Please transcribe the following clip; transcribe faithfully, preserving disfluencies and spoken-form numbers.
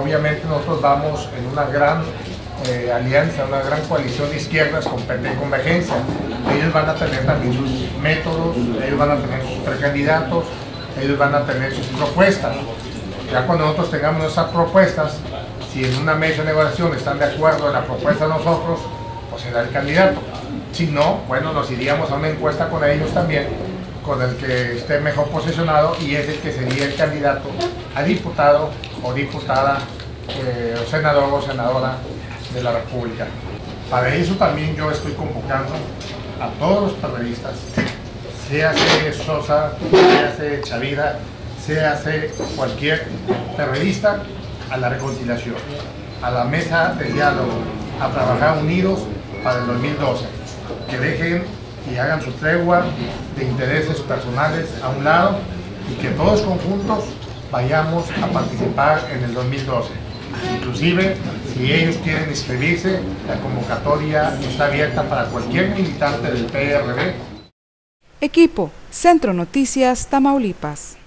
obviamente nosotros vamos en una gran eh, alianza, una gran coalición de izquierdas con P T y Convergencia. Ellos van a tener también sus métodos, ellos van a tener sus precandidatos, ellos van a tener sus propuestas. Ya cuando nosotros tengamos nuestras propuestas, si en una mesa de negociación están de acuerdo en la propuesta de nosotros, pues será el candidato. Si no, bueno, nos iríamos a una encuesta con ellos también, con el que esté mejor posicionado, y es el que sería el candidato a diputado o diputada, eh, o senador o senadora de la República. Para eso también yo estoy convocando a todos los periodistas, sea Sosa, sea Chavira, sea cualquier periodista, a la reconciliación, a la mesa de diálogo, a trabajar unidos para el dos mil doce. Que dejen y hagan su tregua de intereses personales a un lado y que todos conjuntos vayamos a participar en el dos mil doce. Inclusive, si ellos quieren inscribirse, la convocatoria está abierta para cualquier militante del P R D. Equipo, Centro Noticias, Tamaulipas.